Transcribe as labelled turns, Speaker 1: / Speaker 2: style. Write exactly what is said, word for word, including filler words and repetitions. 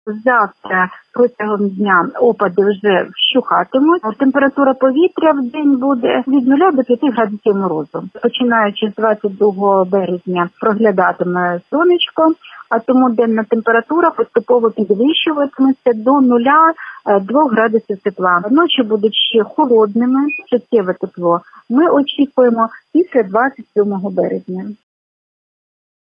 Speaker 1: Завтра протягом дня опади вже вщухатимуть. Температура повітря в день буде від нуля до п'яти градусів морозу. Починаючи з двадцять другого березня проглядатиме сонечко, а тому денна температура поступово підвищуватиметься до нуля двох градусів тепла. Ночі будуть ще холодними, суттєве тепло. Ми очікуємо після двадцять сьомого березня.